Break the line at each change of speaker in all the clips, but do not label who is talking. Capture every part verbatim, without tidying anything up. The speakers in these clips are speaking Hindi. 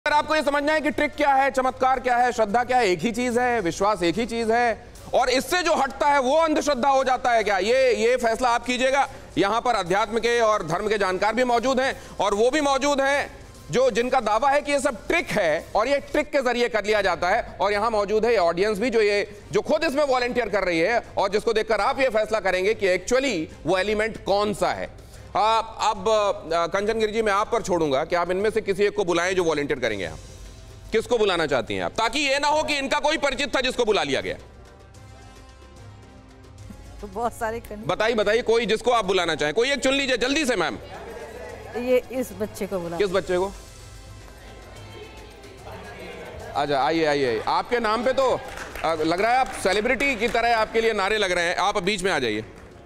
अगर आपको ये समझना है कि ट्रिक क्या है, चमत्कार क्या है, श्रद्धा क्या है, एक ही चीज है, विश्वास एक ही चीज है, और इससे जो हटता है वो अंधश्रद्धा हो जाता है क्या, ये ये फैसला आप कीजिएगा। यहां पर अध्यात्म के और धर्म के जानकार भी मौजूद हैं, और वो भी मौजूद हैं जो जिनका दावा है कि ये सब ट्रिक है और ये ट्रिक के जरिए कर लिया जाता है। और यहां मौजूद है ये ऑडियंस भी जो ये जो खुद इसमें वॉलंटियर कर रही है, और जिसको देखकर आप ये फैसला करेंगे कि एक्चुअली वो एलिमेंट कौन सा है। आप अब कंचन गिरी जी, मैं आप पर छोड़ूंगा कि आप इनमें से किसी एक को बुलाएं जो वॉलंटियर करेंगे। आप किसको बुलाना चाहती हैं आप, ताकि ये ना हो कि इनका कोई परिचित था जिसको बुला लिया गया।
तो बहुत सारे
बताइए बताइए कोई जिसको आप बुलाना चाहें, कोई एक चुन लीजिए जल्दी से। मैम
ये इस बच्चे को बुला।
किस बच्चे को? अच्छा आइए आइए, आपके नाम पे तो लग रहा है आप सेलिब्रिटी की तरह आपके लिए नारे लग रहे हैं। आप बीच में आ जाइए।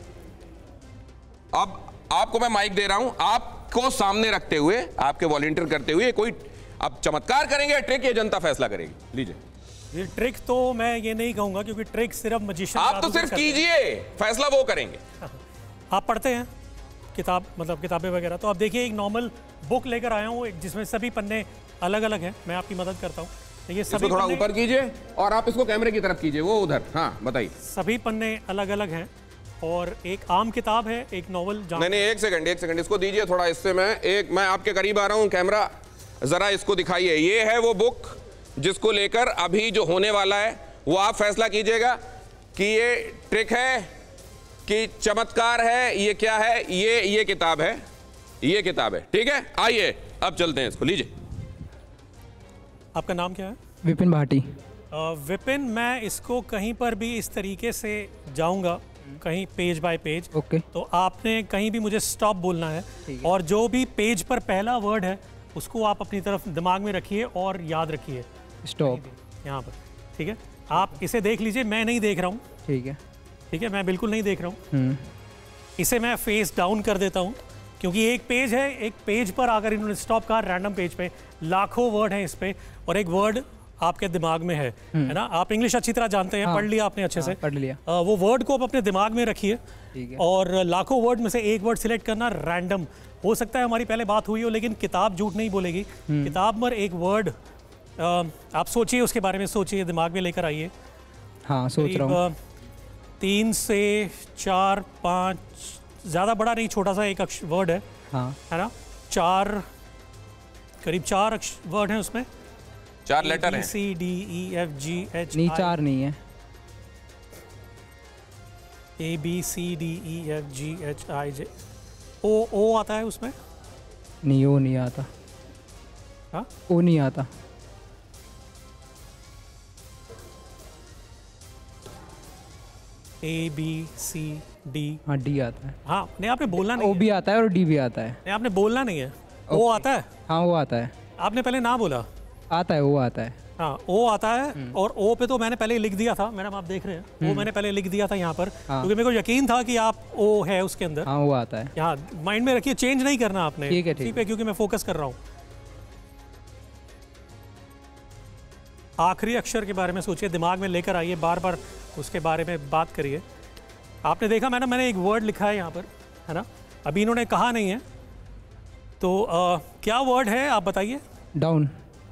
अब आपको मैं माइक दे रहा हूं, आपको सामने रखते हुए, आपके वॉलंटियर करते हुए कोई आप चमत्कार करेंगे, ट्रिक ये जनता फैसला करेगी। लीजिए।
ये ट्रिक तो मैं ये नहीं कहूंगा, क्योंकि ट्रिक सिर्फ मजिशियन।
आप तो सिर्फ कीजिए, फैसला वो करेंगे।
आप पढ़ते हैं किताब, मतलब किताबें वगैरह, तो आप देखिए एक नॉर्मल बुक लेकर आया हूँ जिसमें सभी पन्ने अलग अलग हैं। मैं आपकी मदद करता हूँ। ये सभी
थोड़ा ऊपर कीजिए और आप इसको कैमरे की तरफ कीजिए, वो उधर। हाँ बताइए।
सभी पन्ने अलग अलग हैं और एक आम किताब है, एक नॉवल।
नहीं नहीं एक सेकंड एक सेकंड इसको दीजिए थोड़ा। इससे मैं एक मैं आपके करीब आ रहा हूँ, कैमरा जरा इसको दिखाइए। ये है वो बुक जिसको लेकर अभी जो होने वाला है वो आप फैसला कीजिएगा कि ये ट्रिक है कि चमत्कार है, ये क्या है। ये ये किताब है, ये किताब है, ठीक है। आइए अब चलते हैं इसको। लीजिए।
आपका नाम क्या है?
विपिन भाटी।
विपिन, मैं इसको कहीं पर भी इस तरीके से जाऊंगा, कहीं पेज बाय पेज।
ओके।
तो आपने कहीं भी मुझे स्टॉप बोलना है, है। और जो भी पेज पर पहला वर्ड है उसको आप अपनी तरफ दिमाग में रखिए और याद रखिए।
स्टॉप
यहाँ पर, ठीक है। आप इसे देख लीजिए, मैं नहीं देख रहा हूँ।
ठीक है
ठीक है, मैं बिल्कुल नहीं देख रहा हूँ। इसे मैं फेस डाउन कर देता हूँ, क्योंकि एक पेज है, एक पेज पर आकर इन्होंने स्टॉप कहा, रैंडम पेज पे लाखों वर्ड हैं इस पे, और एक वर्ड आपके दिमाग में है, है ना। आप इंग्लिश अच्छी तरह जानते हैं। हाँ, पढ़ लिया आपने अच्छे हाँ, से
पढ़ लिया।
आ, वो वर्ड को आप अपने दिमाग में रखिए और लाखों वर्ड में से एक वर्ड सिलेक्ट करना रैंडम। हो सकता है हमारी पहले बात हुई हो, लेकिन किताब झूठ नहीं बोलेगी। किताब पर एक वर्ड आप सोचिए, उसके बारे में सोचिए, दिमाग में लेकर आइए।
हाँ सोच रहा हूँ।
तीन से चार पाँच, ज़्यादा बड़ा नहीं, छोटा सा एक अक्ष वर्ड है। हाँ, है ना। चार, करीब चार अक्ष वर्ड हैं उसमें,
चार लेटर हैं।
C D E F G H.
नहीं चार नहीं है।
A B C D E F G H I J. O O आता है उसमें?
नहीं, ओ नहीं आता।
हाँ,
ओ नहीं आता।
A B C D.
हाँ डी आता है।
हाँ नहीं, आपने बोलना नहीं।
ओ भी आता है और डी भी आता है।
नहीं, आपने बोलना नहीं है। ओ आता है।
हाँ वो आता है।
आपने पहले ना बोला।
आता है, वो आता है।
हाँ ओ आता है, और ओ पे तो मैंने पहले लिख दिया था। मैडम आप देख रहे हैं, वो मैंने पहले लिख दिया था यहाँ पर। हाँ। क्योंकि मेरे को यकीन था कि आप ओ है उसके अंदर।
हाँ वो आता है।
यहाँ माइंड में रखिए, चेंज नहीं करना आपने।
ठीक है ठीक है।
क्योंकि मैं फोकस कर रहा हूँ। आखिरी अक्षर के बारे में सोचिए, दिमाग में लेकर आइए, बार बार उसके बारे में बात करिए। आपने देखा मैडम, मैंने एक वर्ड लिखा है यहाँ पर, है ना। अभी इन्होंने कहा नहीं है, तो आ, क्या वर्ड है आप बताइए।
Down.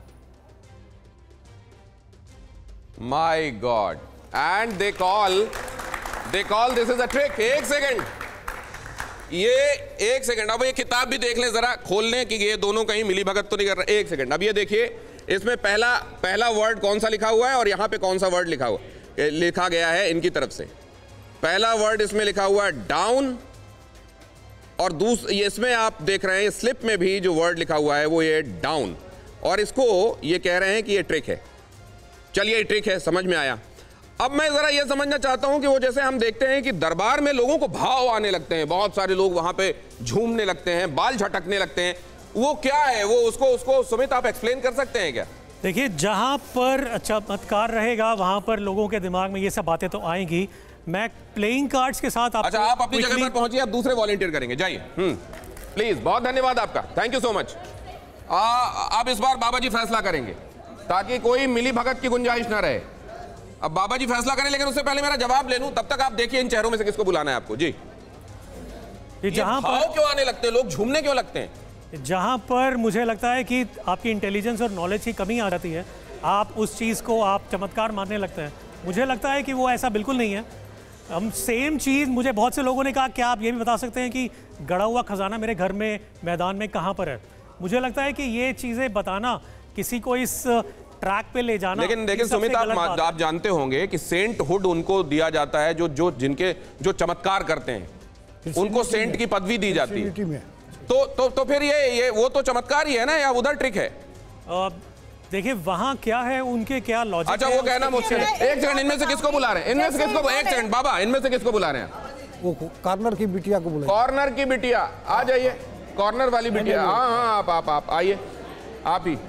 My god, and they call they call this is a trick. एक सेकेंड, ये एक सेकेंड, अब ये किताब भी देख लें जरा, खोल लें कि ये दोनों कहीं मिली भगत तो नहीं कर रहे। एक सेकेंड, अब ये देखिए, इसमें पहला पहला वर्ड कौन सा लिखा हुआ है और यहाँ पे कौन सा वर्ड लिखा हुआ लिखा गया है इनकी तरफ से। पहला वर्ड इसमें लिखा हुआ है डाउन, और दूसरे इसमें आप देख रहे हैं स्लिप में भी जो वर्ड लिखा हुआ है वो ये डाउन, और इसको ये कह रहे हैं कि ये ट्रिक है। चलिए ये ट्रिक है, समझ में आया। अब मैं जरा ये समझना चाहता हूं कि वो जैसे हम देखते हैं कि दरबार में लोगों को भाव आने लगते हैं, बहुत सारे लोग वहां पे झूमने लगते हैं, बाल झटकने लगते हैं, वो क्या है वो, उसको उसको सुमित आप एक्सप्लेन कर सकते हैं क्या?
देखिए, जहां पर चमत्कार रहेगा वहां पर लोगों के दिमाग में ये सब बातें तो आएंगी। मैं प्लेइंग कार्ड्स के साथ आपको।
अच्छा, आप अपनी जगह पर पहुंचिए, आप दूसरे वॉलंटियर करेंगे, जाइए। हम्म प्लीज, बहुत धन्यवाद आपका, थैंक यू सो मच। अब इस बार बाबा जी फैसला करेंगे ताकि कोई मिली भगत की गुंजाइश ना रहे। अब बाबा जी फैसला करें, लेकिन उससे पहले मेरा जवाब ले लूं, तब तक आप देखिए इन चेहरों में से किसको बुलाना है आपको। जी,
ये जहां
भाव क्यों आने लगते हैं, लोग झूमने क्यों लगते हैं?
जहाँ पर मुझे लगता है कि आपकी इंटेलिजेंस और नॉलेज की कमी आ जाती है, आप उस चीज़ को आप चमत्कार मानने लगते हैं। मुझे लगता है कि वो ऐसा बिल्कुल नहीं है। हम सेम चीज़, मुझे बहुत से लोगों ने कहा क्या आप ये भी बता सकते हैं कि गड़ा हुआ खजाना मेरे घर में मैदान में कहाँ पर है। मुझे लगता है कि ये चीज़ें बताना, किसी को इस ट्रैक पे ले जाना,
लेकिन लेकिन सुमित, आप आप जानते होंगे कि सेंट हुड उनको दिया जाता है जो जो जिनके जो चमत्कार करते हैं, उनको सेंट की पदवी दी जाती है। तो तो तो फिर ये ये वो तो चमत्कार ही है ना, या उधर ट्रिक है?
देखिए वहां क्या है, उनके क्या लॉजिक।
अच्छा वो कहना मुझसे, एक सेकंड, इनमें से किसको बुला रहे हैं? इनमें से किसको? एक सेकंड बाबा, इनमें से किसको बुला रहे हैं?
वो कॉर्नर की बिटिया को बुला।
कॉर्नर की बिटिया, आ जाइए। कॉर्नर वाली बिटिया, हाँ हाँ आप आप आप आइए, आप ही।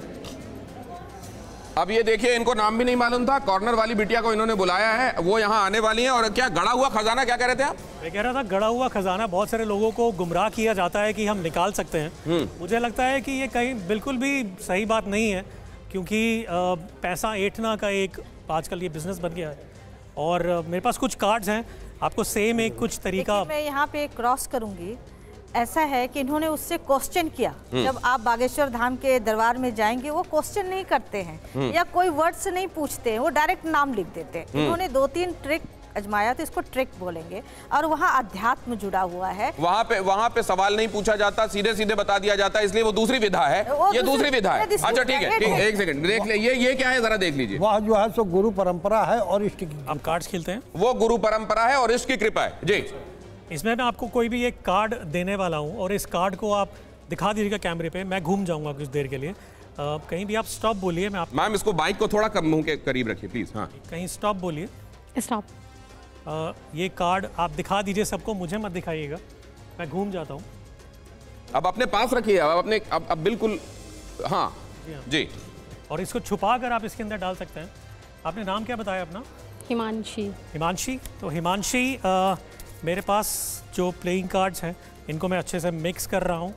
अब ये देखिए, इनको नाम भी नहीं मालूम था। कॉर्नर वाली बिटिया को इन्होंने बुलाया है, वो यहाँ आने वाली है। और क्या गड़ा हुआ खजाना, क्या कह रहे थे आप?
मैं कह रहा था गड़ा हुआ खजाना बहुत सारे लोगों को गुमराह किया जाता है कि हम निकाल सकते हैं। मुझे लगता है कि ये कहीं बिल्कुल भी सही बात नहीं है, क्योंकि पैसा ऐंठना का एक आजकल ये बिजनेस बन गया है। और मेरे पास कुछ कार्ड्स हैं, आपको सेम एक कुछ तरीका।
मैं यहाँ पे क्रॉस करूंगी। ऐसा है कि इन्होंने उससे क्वेश्चन किया, जब आप बागेश्वर धाम के दरबार में जाएंगे वो क्वेश्चन नहीं करते हैं या कोई वर्ड से नहीं पूछते हैं, वो डायरेक्ट नाम लिख देते हैं। इन्होंने दो तीन ट्रिक अजमाया, तो इसको ट्रिक बोलेंगे। और वहाँ अध्यात्म जुड़ा हुआ है।
वहाँ पे वहाँ पे सवाल नहीं पूछा जाता, सीधे सीधे बता दिया जाता है, इसलिए वो दूसरी विधा है। ये दूसरी विधा है। अच्छा ठीक है, ठीक है, एक सेकंड देख ले, ये ये क्या है जरा देख लीजिए।
वह जो है सो गुरु परंपरा है और इष्ट की।
आप कार्ड्स खेलते हैं?
वो गुरु परंपरा है और इष्ट की कृपा है जी।
इसमें मैं आपको कोई भी एक कार्ड देने वाला हूँ और इस कार्ड को आप दिखा दीजिएगा कैमरे पे। मैं घूम जाऊंगा कुछ देर के लिए। आ, कहीं भी आप स्टॉप बोलिए। मैं आप
मैम इसको बाइक को थोड़ा कम मुंह के करीब रखिए प्लीज। हाँ
कहीं स्टॉप बोलिए।
स्टॉप।
आ, ये कार्ड आप दिखा दीजिए सबको, मुझे मत दिखाइएगा, मैं घूम जाता हूँ।
अब अपने पास रखिए, अब अपने अब, अब बिल्कुल। हाँ जी।
और इसको छुपा कर आप इसके अंदर डाल सकते हैं। आपने नाम क्या बताया अपना?
हिमांशी।
हिमांशी। तो हिमांशी, आ, मेरे पास जो प्लेइंग कार्ड्स हैं इनको मैं अच्छे से मिक्स कर रहा हूँ।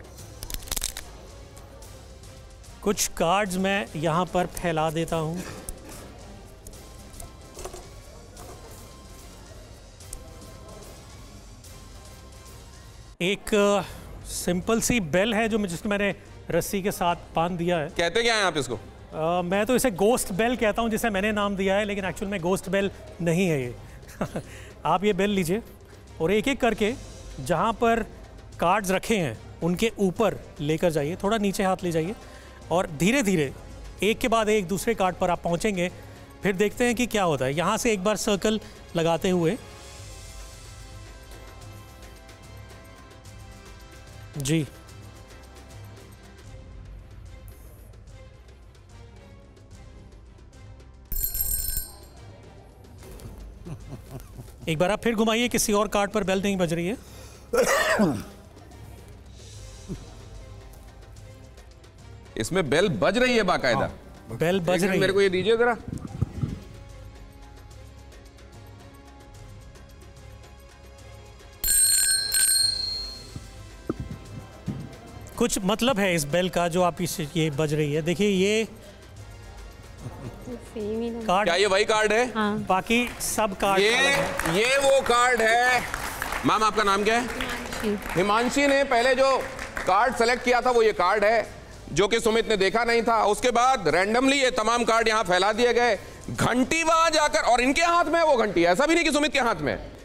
कुछ कार्ड्स मैं यहाँ पर फैला देता हूँ। एक सिंपल सी बेल है जो मैं जिसको मैंने रस्सी के साथ बांध दिया है।
कहते क्या हैं आप इसको?
आ, मैं तो इसे गोस्ट बेल कहता हूँ, जिसे मैंने नाम दिया है, लेकिन एक्चुअल में गोस्ट बेल नहीं है ये। आप ये बेल लीजिए और एक एक करके जहाँ पर कार्ड्स रखे हैं उनके ऊपर लेकर जाइए, थोड़ा नीचे हाथ ले जाइए और धीरे धीरे एक के बाद एक दूसरे कार्ड पर आप पहुँचेंगे। फिर देखते हैं कि क्या होता है। यहाँ से एक बार सर्कल लगाते हुए जी, एक बार आप फिर घुमाइए, किसी और कार्ड पर बेल नहीं बज रही है।
इसमें बेल बज रही है बाकायदा।
बेल बज रही है।
मेरे को ये दीजिए जरा।
कुछ मतलब है इस बेल का जो आप इस ये बज रही है। देखिए ये कार्ड,
क्या ये वही कार्ड है?
हाँ।
बाकी सब कार्ड
ये ये वो कार्ड है। मैम आपका नाम क्या है? हिमांशी ने पहले जो कार्ड सेलेक्ट किया था वो ये कार्ड है, जो कि सुमित ने देखा नहीं था। उसके बाद रैंडमली ये तमाम कार्ड यहाँ फैला दिए गए। घंटी वहां जाकर, और इनके हाथ में है वो घंटी, ऐसा भी नहीं कि सुमित के हाथ में।